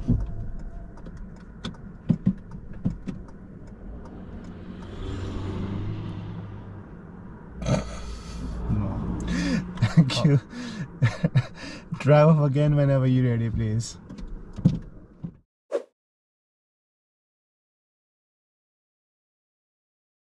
No. Thank you. Drive off again whenever you're ready, please.